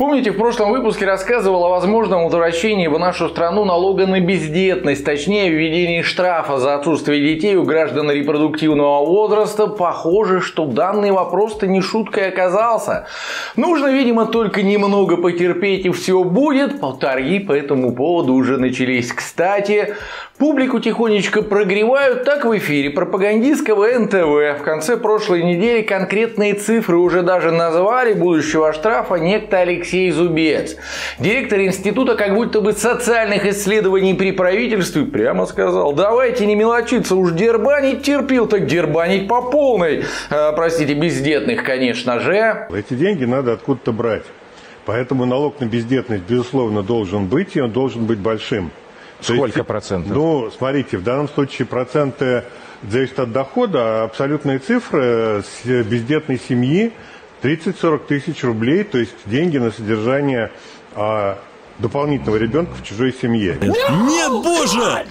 Помните, в прошлом выпуске рассказывал о возможном возвращении в нашу страну налога на бездетность, точнее, введении штрафа за отсутствие детей у граждан репродуктивного возраста. Похоже, что данный вопрос-то не шуткой оказался. Нужно, видимо, только немного потерпеть, и все будет. Торги по этому поводу уже начались. Кстати, публику тихонечко прогревают, так в эфире пропагандистского НТВ. В конце прошлой недели конкретные цифры уже даже назвали будущего штрафа некто Алексей Зубец. Директор института как будто бы социальных исследований при правительстве прямо сказал: давайте не мелочиться, уж дербанить терпел, так дербанить по полной. Простите, бездетных, конечно же. Эти деньги надо откуда-то брать. Поэтому налог на бездетность, безусловно, должен быть, и он должен быть большим. Сколько процентов? Ну, смотрите, в данном случае проценты зависят от дохода, а абсолютные цифры с бездетной семьи 30-40 тысяч рублей, то есть деньги на содержание дополнительного ребенка в чужой семье. Нет, Боже!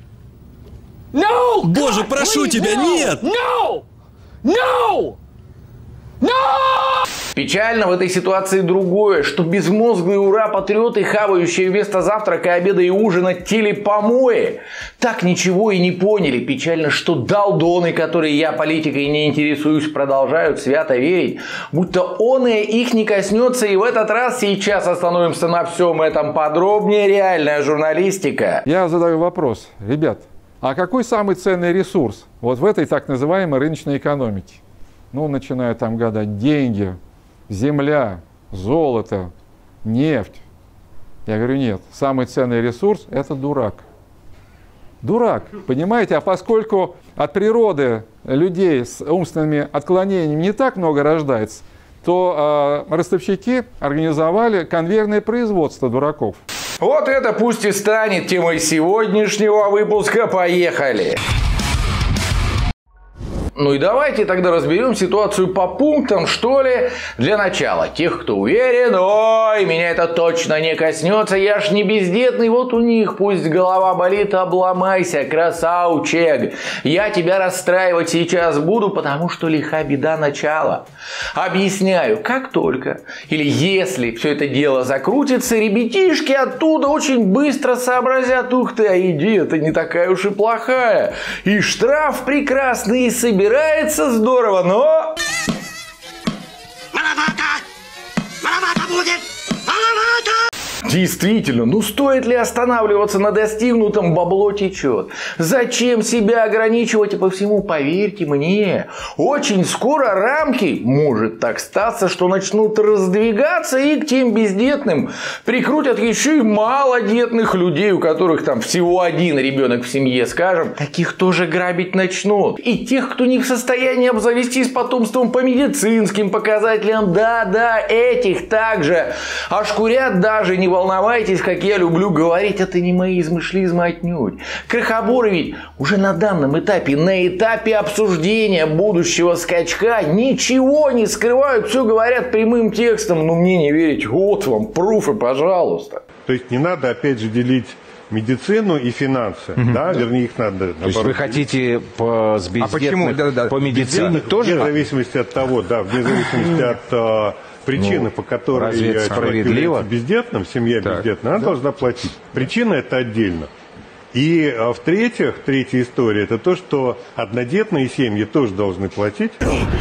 Боже, прошу тебя, нет! Печально в этой ситуации другое, что безмозглые ура-патриоты, хавающие вместо завтрака, обеда и ужина телепомои, так ничего и не поняли. Печально, что долдоны, которые я политикой не интересуюсь, продолжают свято верить, будто оное их не коснется, и в этот раз сейчас остановимся на всем этом подробнее. Реальная журналистика. Я задаю вопрос. Ребят, а какой самый ценный ресурс вот в этой так называемой рыночной экономике? Ну, начинаю там гадать: деньги, земля, золото, нефть. Я говорю, нет, самый ценный ресурс – это дурак. Дурак, понимаете? А поскольку от природы людей с умственными отклонениями не так много рождается, то ростовщики организовали конвейерное производство дураков. Вот это пусть и станет темой сегодняшнего выпуска. Поехали! Ну и давайте тогда разберем ситуацию по пунктам, что ли. Для начала, тех, кто уверен: ой, меня это точно не коснется, я ж не бездетный, вот у них пусть голова болит, обломайся, красавчик. Я тебя расстраивать сейчас буду, потому что лиха беда начала. Объясняю, как только, или если все это дело закрутится, ребятишки оттуда очень быстро сообразят: ух ты, а идея-то не такая уж и плохая. И штраф прекрасный, и собирается здорово, но... Маловато будет! Маловато! Действительно, ну стоит ли останавливаться на достигнутом? Бабло течет. Зачем себя ограничивать? И по всему, поверьте мне, очень скоро рамки, может так статься, что начнут раздвигаться, и к тем бездетным прикрутят еще и малодетных людей, у которых там всего один ребенок в семье, скажем. Таких тоже грабить начнут. И тех, кто не в состоянии обзавестись потомством по медицинским показателям, да, этих также ошкурят. Даже не волновайтесь, как я люблю говорить, это не мои измышлизмы отнюдь. Крохоборы ведь уже на данном этапе, на этапе обсуждения будущего скачка, ничего не скрывают, все говорят прямым текстом. Но мне не верить, вот вам пруфы, пожалуйста. То есть не надо опять же делить медицину и финансы, да, вернее их надо. То есть вы хотите с бездетных по медицине тоже? Вне зависимости от того, да, вне зависимости от причины, по которой человек является бездетным, семья бездетная, она должна платить. Причина это отдельно. И в-третьих, третья история, это то, что однодетные семьи тоже должны платить.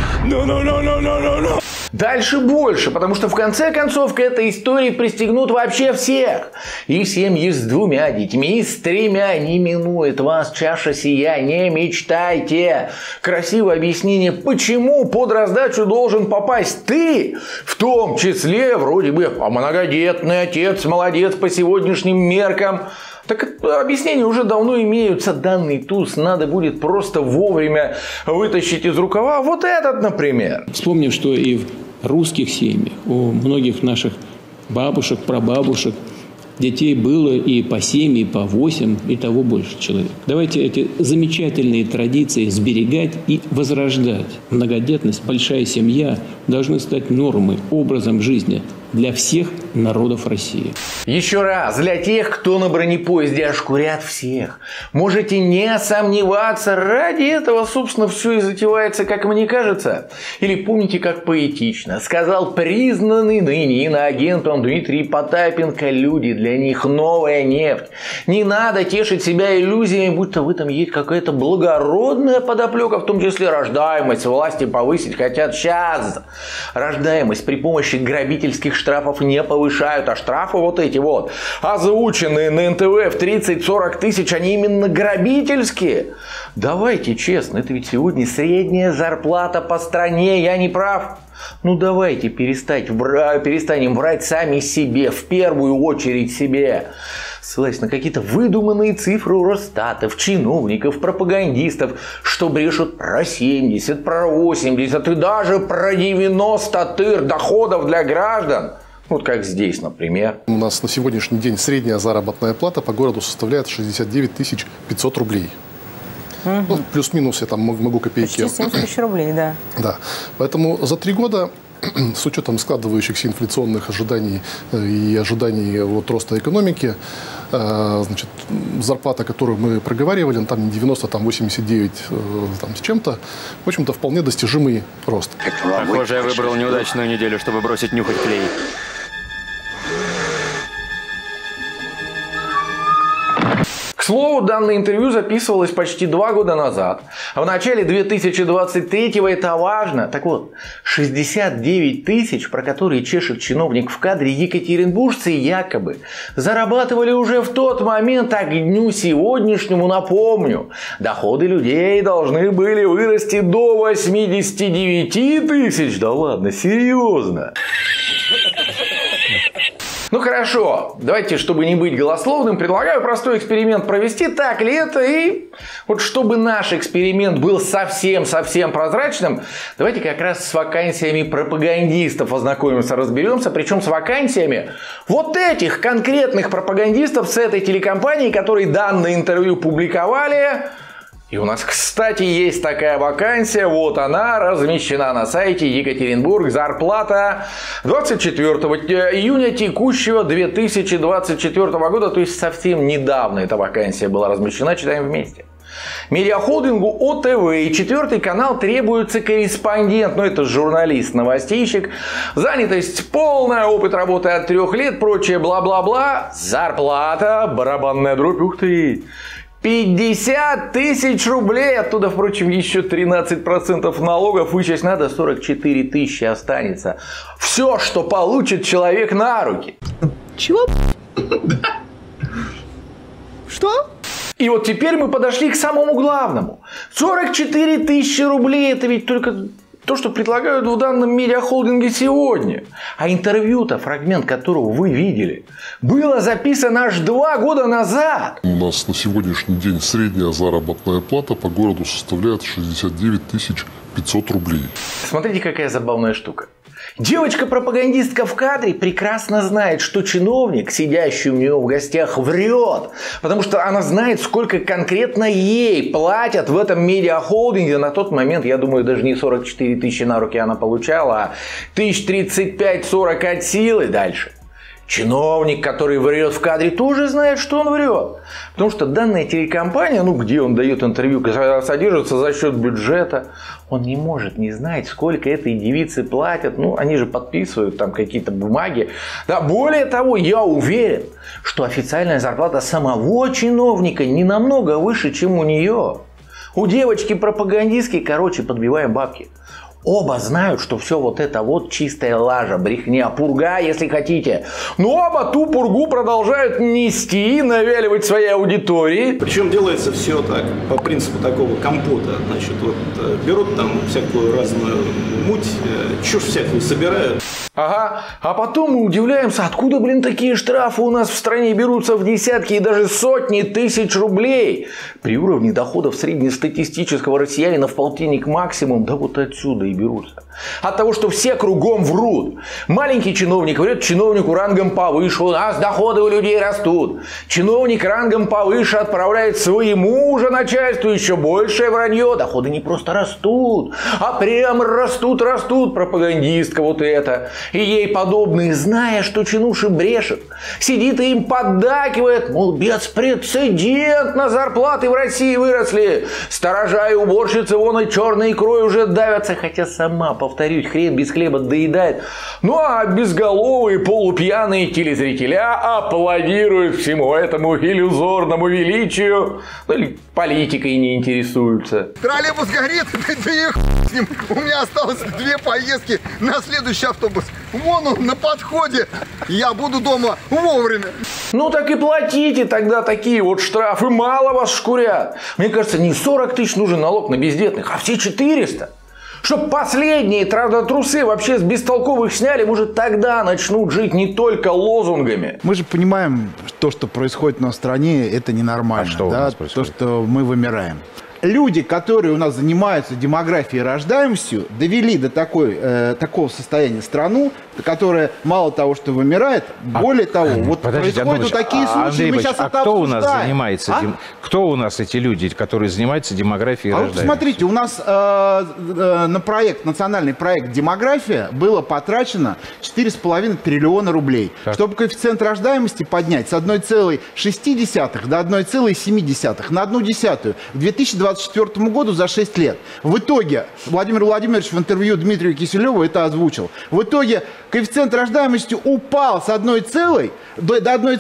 Дальше больше, потому что в конце концов к этой истории пристегнут вообще всех. И семьи с 2 детьми, и с 3 не минует вас чаша сия, не мечтайте. Красивое объяснение, почему под раздачу должен попасть ты, в том числе вроде бы многодетный отец, молодец по сегодняшним меркам. Так объяснения уже давно имеются. Данный туз надо будет просто вовремя вытащить из рукава. Вот этот, например. Вспомним, что и в русских семьях у многих наших бабушек, прабабушек детей было и по 7, и по 8, и того больше человек. Давайте эти замечательные традиции сберегать и возрождать. Многодетность, большая семья должны стать нормой, образом жизни для всех народов России. Еще раз, для тех, кто на бронепоезде ошкурят всех, можете не сомневаться, ради этого, собственно, все и затевается, как мне кажется. Или помните, как поэтично сказал признанный ныне иноагентом Дмитрий Потапенко: люди для них новая нефть. Не надо тешить себя иллюзиями, будто в этом есть какая-то благородная подоплека, в том числе рождаемость, власти повысить хотят. Сейчас рождаемость при помощи грабительских штрафов не повышают, а штрафы вот эти вот, озвученные на НТВ в 30-40 тысяч, они именно грабительские. Давайте честно, это ведь сегодня средняя зарплата по стране, я не прав? Ну давайте перестанем врать сами себе, в первую очередь себе. Ссылаясь на какие-то выдуманные цифры у Росстатов, чиновников, пропагандистов, что брешут про 70, про 80 и даже про 90 тыр доходов для граждан. Вот как здесь, например. У нас на сегодняшний день средняя заработная плата по городу составляет 69 500 рублей. Ну, плюс-минус я там могу копейки. Почти 70 тысяч рублей, да. Да. Поэтому за 3 года, с учетом складывающихся инфляционных ожиданий и ожиданий от роста экономики, значит, зарплата, которую мы проговаривали, там не 90, там 89 там, с чем-то, в общем-то, вполне достижимый рост. Похоже, я выбрал неудачную неделю, чтобы бросить нюхать клей. К слову, данное интервью записывалось почти 2 года назад. А в начале 2023-го это важно. Так вот, 69 тысяч, про которые чешет чиновник в кадре, екатеринбуржцы якобы зарабатывали уже в тот момент, а к дню сегодняшнему, напомню, доходы людей должны были вырасти до 89 тысяч. Да ладно, серьезно. Ну хорошо, давайте, чтобы не быть голословным, предлагаю простой эксперимент провести, так ли это, и вот чтобы наш эксперимент был совсем прозрачным, давайте как раз с вакансиями пропагандистов ознакомимся, разберемся, причем с вакансиями вот этих конкретных пропагандистов с этой телекомпании, которые данное интервью публиковали. И у нас, кстати, есть такая вакансия, вот она, размещена на сайте Екатеринбург, зарплата 24 июня текущего 2024 года, то есть совсем недавно эта вакансия была размещена, читаем вместе. Медиахолдингу ОТВ и 4 канал требуется корреспондент, ну это журналист, новостейщик, занятость полная, опыт работы от 3 лет, прочее бла-бла-бла, зарплата, барабанная дробь, ух ты, 50 тысяч рублей, оттуда, впрочем, еще 13% налогов вычесть надо, 44 тысячи останется. Все, что получит человек на руки. Чего? Что? И вот теперь мы подошли к самому главному. 44 тысячи рублей, это ведь только то, что предлагают в данном медиахолдинге сегодня. А интервью-то, фрагмент которого вы видели, было записано аж 2 года назад. У нас на сегодняшний день средняя заработная плата по городу составляет 69 500 рублей. Смотрите, какая забавная штука. Девочка-пропагандистка в кадре прекрасно знает, что чиновник, сидящий у нее в гостях, врет. Потому что она знает, сколько конкретно ей платят в этом медиахолдинге. На тот момент, я думаю, даже не 44 тысячи на руки она получала, а 35-40 от силы дальше. Чиновник, который врет в кадре, тоже знает, что он врет. Потому что данная телекомпания, ну где он дает интервью, содержится за счет бюджета. Он не может не знать, сколько этой девице платят. Ну, они же подписывают там какие-то бумаги. Да, более того, я уверен, что официальная зарплата самого чиновника не намного выше, чем у нее. У девочки-пропагандистки, короче, подбиваем бабки. Оба знают, что все вот это вот чистая лажа, брехня, пурга, если хотите. Но оба ту пургу продолжают нести, навяливать своей аудитории. Причем делается все так, по принципу такого компота. Значит, вот берут там всякую разную муть, чушь всякую собирают. Ага, а потом мы удивляемся, откуда, блин, такие штрафы у нас в стране берутся в десятки и даже сотни тысяч рублей. При уровне доходов среднестатистического россиянина в полтинник максимум, да вот отсюда и берутся. От того, что все кругом врут. Маленький чиновник врет чиновнику рангом повыше, у нас доходы у людей растут. Чиновник рангом повыше отправляет своему уже начальству еще большее вранье. Доходы не просто растут, а прям растут. Пропагандистка вот это. И ей подобные, зная, что чинуши брешет, сидит и им поддакивает, мол, беспрецедентно зарплаты в России выросли. Сторожа и уборщицы вон и черной икрой уже давятся, хотя сама, повторюсь, хрен без хлеба доедает. Ну а безголовые полупьяные телезрителя аплодируют всему этому иллюзорному величию, ну или политикой не интересуются. Троллейбус горит, да и с ним. У меня осталось 2 поездки на следующий автобус. Вон он на подходе. Я буду дома вовремя. Ну так и платите тогда такие вот штрафы. Мало вас шкурят. Мне кажется, не 40 тысяч нужен налог на бездетных, а все 400. Чтоб последние трусы вообще с бестолковых сняли, может, тогда начнут жить не только лозунгами. Мы же понимаем, то, что происходит на стране, это ненормально. А что у нас происходит? То, что мы вымираем. Люди, которые у нас занимаются демографией и рождаемостью, довели до такого состояния страну, которая мало того, что вымирает, более того, вот происходят вот такие случаи, мы сейчас это кто обсуждаем. У нас занимается, кто у нас эти люди, которые занимаются демографией и рождаемостью? Вот смотрите, у нас на проект, национальный проект «Демография» было потрачено 4,5 триллиона рублей, чтобы коэффициент рождаемости поднять с 1,6 до 1,7 на 1/10 в 2024 году за 6 лет. В итоге, Владимир Владимирович в интервью Дмитрию Киселеву это озвучил, в итоге коэффициент рождаемости упал с 1,1 до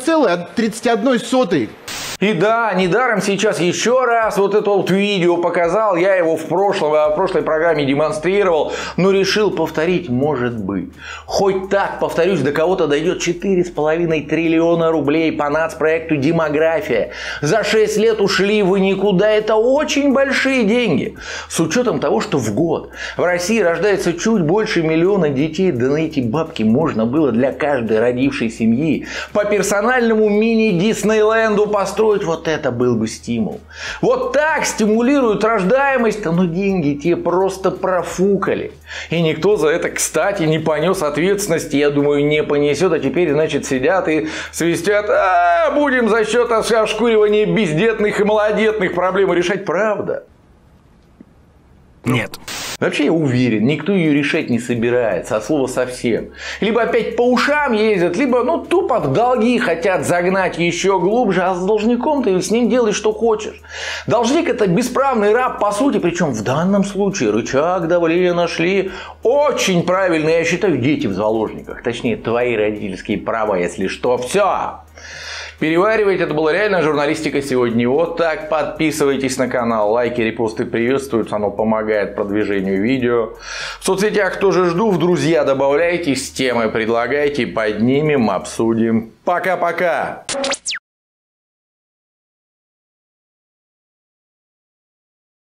1,31. И да, недаром сейчас еще раз вот это вот видео показал, я его в прошлой программе демонстрировал, но решил повторить, может быть. Хоть так, повторюсь, до кого-то дойдет 4,5 триллиона рублей по нацпроекту «Демография». За 6 лет ушли вы никуда, это очень большие деньги. С учетом того, что в год в России рождается чуть больше 1 миллиона детей, да на эти бабки можно было для каждой родившей семьи по персональному мини-Диснейленду построить. Вот это был бы стимул. Вот так стимулируют рождаемость, но деньги те просто профукали. И никто за это, кстати, не понес ответственности, я думаю, не понесет. А теперь, значит, сидят и свистят, будем за счет ошкуривания бездетных и малодетных проблемы решать, правда? Нет. Вообще я уверен, никто ее решать не собирается, от слова совсем. Либо опять по ушам ездят, либо тупо в долги хотят загнать еще глубже, а с должником ты с ним делай что хочешь. Должник — это бесправный раб по сути, причем в данном случае рычаг давления нашли очень правильный, я считаю, дети в заложниках. Точнее, твои родительские права, если что. Все. Переваривайте, это была реальная журналистика сегодня. Вот так. Подписывайтесь на канал, лайки, репосты приветствуются, оно помогает продвижению видео. В соцсетях тоже жду, в друзья добавляйтесь, темы предлагайте, поднимем, обсудим. Пока-пока!